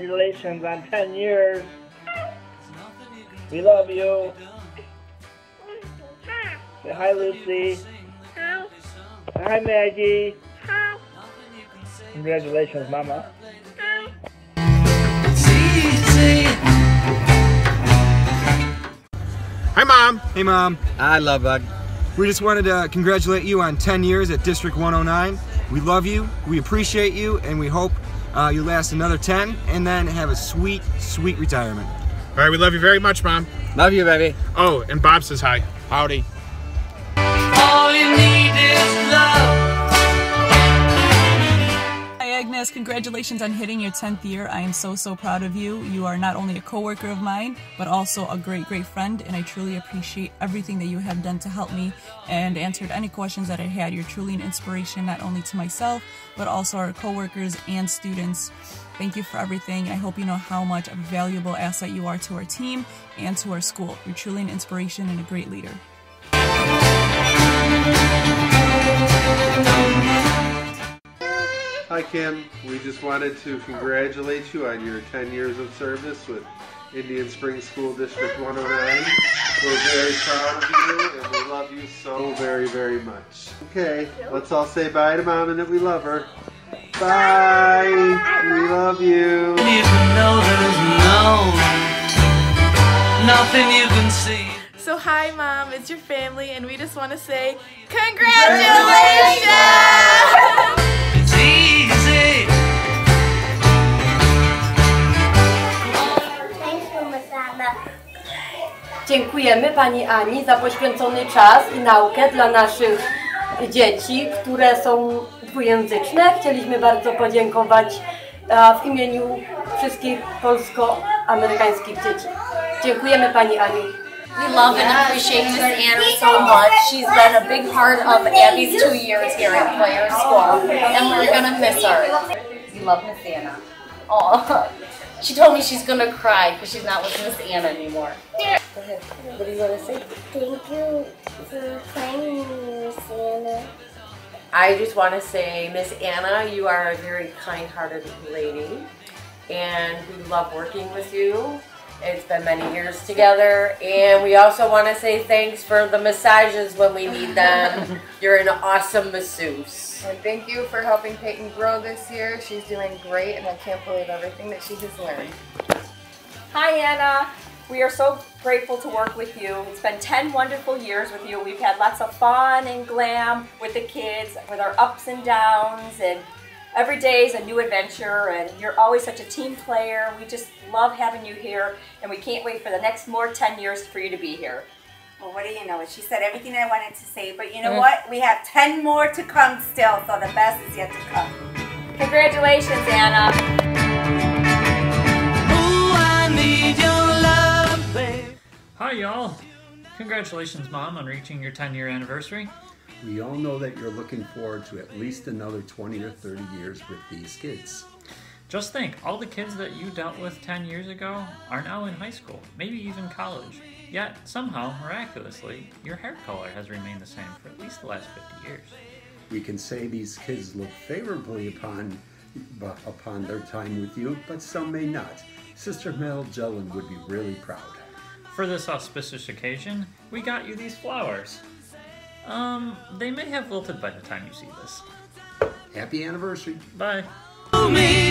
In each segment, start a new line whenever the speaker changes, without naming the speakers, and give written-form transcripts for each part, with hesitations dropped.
Congratulations on 10 years. We love you. Say hi, Lucy. Hi. Hi, Maggie. Hi. Congratulations, Mama.
Hi, Mom.
Hey, Mom.
I love Bug.
We just wanted to congratulate you on 10 years at District 109. We love you, we appreciate you, and we hope you last another 10 and then have a sweet, sweet retirement.
All right, we love you very much, Mom.
Love you, baby.
Oh, and Bob says hi. Howdy.
All you need is love.
Hi Agnes, congratulations on hitting your 10th year. I am so proud of you. You are not only a coworker of mine, but also a great friend, and I truly appreciate everything that you have done to help me and answered any questions that I had. You're truly an inspiration not only to myself, but also our coworkers and students. Thank you for everything. I hope you know how much of a valuable asset you are to our team and to our school. You're truly an inspiration and a great leader.
Hi Kim, we just wanted to congratulate you on your 10 years of service with Indian Springs School District 109. We're very proud of you and we love you so very much. Okay, let's all say bye to Mom and that we love her. Bye! We love you!
Even though there's nothing you can see.
So hi Mom, it's your family and we just want to say congratulations!
It's easy.
Dziękujemy Pani Ani za poświęcony czas i naukę dla naszych dzieci, które są dwujęzyczne. Chcieliśmy bardzo podziękować w imieniu wszystkich polsko-amerykańskich dzieci. Dziękujemy Pani Ani.
We love and appreciate Miss Anna so much. She's been a big part of Abby's 2 years here at Players School, and we're gonna miss her. We love Miss Anna. Oh, she told me she's gonna cry because she's not with Miss Anna anymore.
Go ahead. What do you want to say?
Thank you for playing me, Miss Anna.
I just want to say, Miss Anna, you are a very kind-hearted lady, and we love working with you. It's been many years together, and we also want to say thanks for the massages when we need them. You're an awesome masseuse.
And thank you for helping Peyton grow this year. She's doing great and I can't believe everything that she has learned.
Hi Anna, we are so grateful to work with you. It's been 10 wonderful years with you. We've had lots of fun and glam with the kids, with our ups and downs, and every day is a new adventure, and you're always such a team player. We just love having you here, and we can't wait for the next more 10 years for you to be here.
Well, what do you know? She said everything I wanted to say, but you know what? We have 10 more to come still, so the best is yet to come.
Congratulations, Anna.
Ooh, I need your love, babe.
Hi, y'all. Congratulations, Mom, on reaching your 10-year anniversary.
We all know that you're looking forward to at least another 20 or 30 years with these kids.
Just think, all the kids that you dealt with 10 years ago are now in high school, maybe even college. Yet, somehow, miraculously, your hair color has remained the same for at least the last 50 years.
We can say these kids look favorably upon their time with you, but some may not. Sister Mel Jellin would be really proud.
For this auspicious occasion, we got you these flowers. They may have wilted by the time you see this.
Happy anniversary.
Bye.
Love me,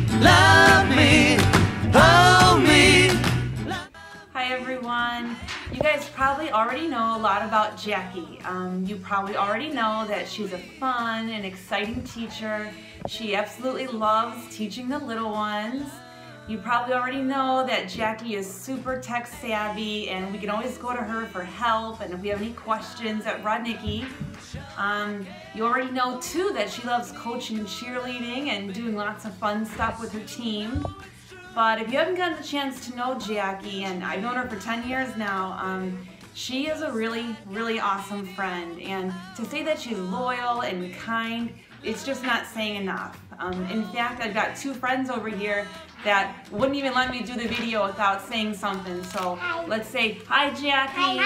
hold me.
Hi everyone. You guys probably already know a lot about Jackie. You probably already know that she's a fun and exciting teacher. She absolutely loves teaching the little ones. You probably already know that Jackie is super tech savvy, and we can always go to her for help and if we have any questions at Rudnicki. You already know too that she loves coaching and cheerleading and doing lots of fun stuff with her team. But if you haven't gotten the chance to know Jackie, and I've known her for 10 years now, she is a really awesome friend. And to say that she's loyal and kind, it's just not saying enough. In fact, I've got two friends over here that wouldn't even let me do the video without saying something. So let's say, hi Jackie,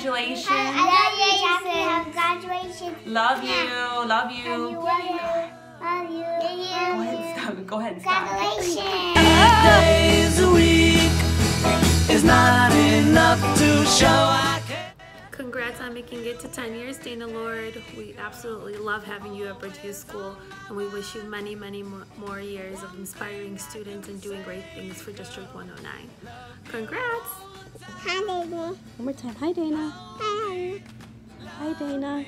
congratulations.
I love you, Jackie. Congratulations.
Love you, love you.
Love you.
Go ahead, stop. Go ahead, stop.
Congratulations.
8 days a week is not enough to show I care.
Congrats on making it to 10 years, Dana Lord. We absolutely love having you at Bridgeview School, and we wish you many, many more years of inspiring students and doing great things for District 109. Congrats!
Hi, Dana.
One more time. Hi, Dana.
Hi.
Hi, Dana.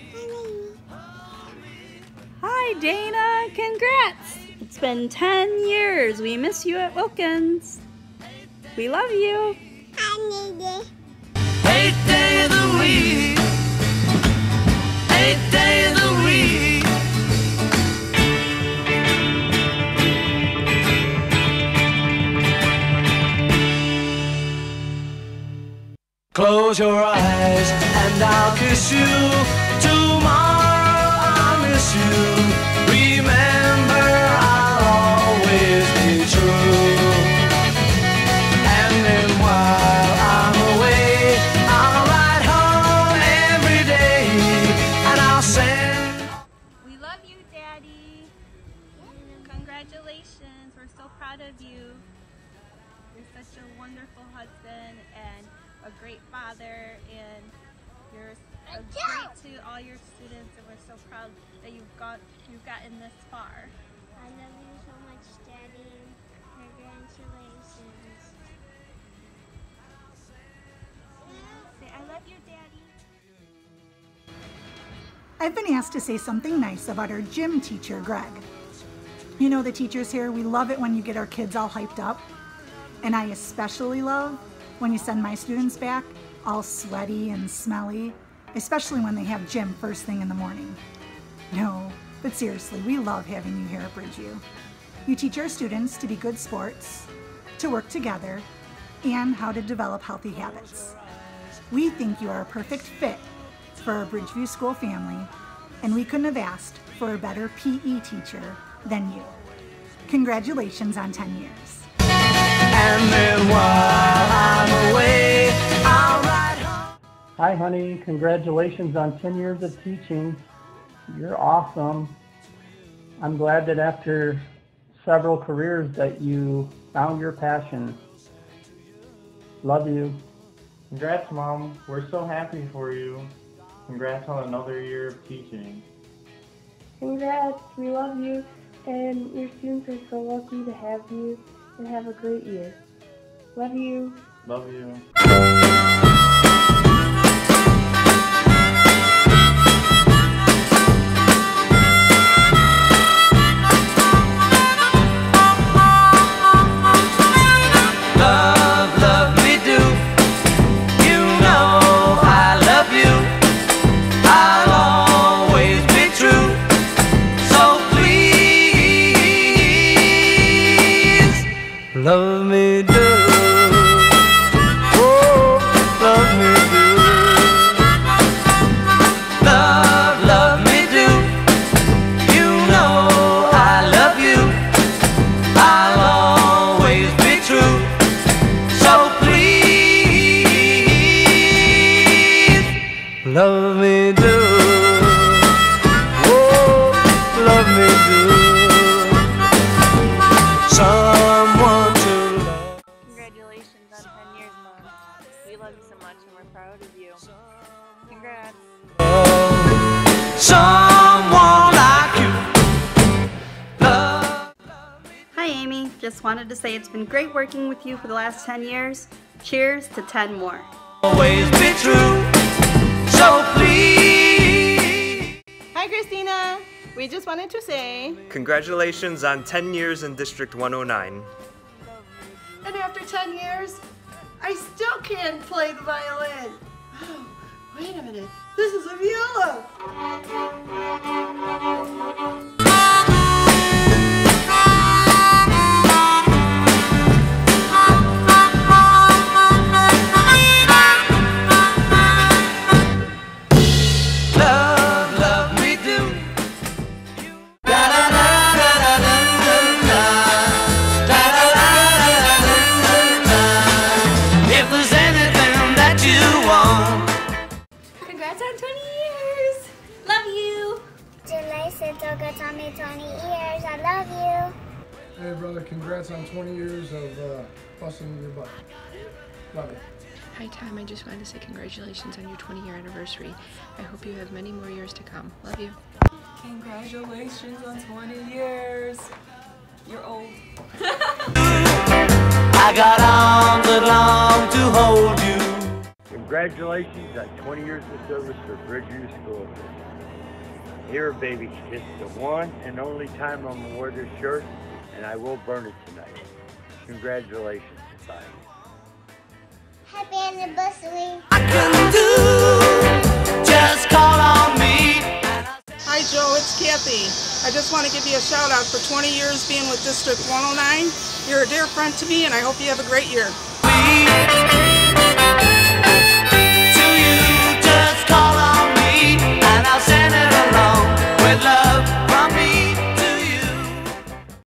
Hi,
Hi, Dana. Congrats. It's been 10 years. We miss you at Wilkins. We love you.
Hi, Dana.
8 days a week. 8 days a week. Close your eyes and I'll kiss you. Tomorrow I'll miss you. Remember, I'll always be true. And then while I'm away, I'll ride home every day and I'll send.
We love you, Daddy. Congratulations. We're so proud of you. You're such a wonderful husband and a great father, and you're great to all your students, and we're so proud that you've gotten this far.
I love you so much, Daddy. Congratulations.
Say, I love you, Daddy.
I've been asked to say something nice about our gym teacher, Greg. You know, the teachers here, we love it when you get our kids all hyped up. And I especially love when you send my students back all sweaty and smelly, especially when they have gym first thing in the morning. No, but seriously, we love having you here at Bridgeview. You teach our students to be good sports, to work together, and how to develop healthy habits. We think you are a perfect fit for our Bridgeview School family, and we couldn't have asked for a better PE teacher than you. Congratulations on 10 years.
And then while I'm away, I'll ride home.
Hi, honey. Congratulations on 10 years of teaching. You're awesome. I'm glad that after several careers that you found your passion. Love you.
Congrats, Mom. We're so happy for you. Congrats on another year of teaching.
Congrats. We love you, and your students are so lucky to have you, and have a great year. Love you.
Love you.
Love, love me do. You know I love you. I'll always be true. So please, love me do. Oh, love me do. Love, love me do. You know I love you. I'll always be true. So please, love me do. Oh, love me do. Someone to love.
Congratulations on 10 years, Mom. We love you so much, and we're proud of you. Congrats.
Someone like you. Love.
Hi, Amy. Just wanted to say it's been great working with you for the last 10 years. Cheers to 10 more.
Always be true. So please.
Hi, Christina. We just wanted to say,
Congratulations on 10 years in District 109.
And after 10 years, I still can't play the violin. Oh, wait a minute. This is a viola.
Love, love me do. If there's anything that you want.
Congrats on 20 years. Love you.
little girl told me 20 years. I love you.
Hey brother, congrats on 20 years of busting your butt. Love you.
Hi Tom, I just wanted to say congratulations on your 20-year anniversary. I hope you have many more years to come. Love you.
Congratulations on 20 years. You're old.
I got arms that long to hold you.
Congratulations on 20 years of service for Bridgeview School. Here, baby, it's the one and only time I'm gonna wear this shirt, and I will burn it tonight. Congratulations. Bye.
Happy anniversary.
I can do, just call on me.
Hi Joe, it's Kathy. I just want to give you a shout out for 20 years being with District 109. You're a dear friend to me and I hope you have a great year.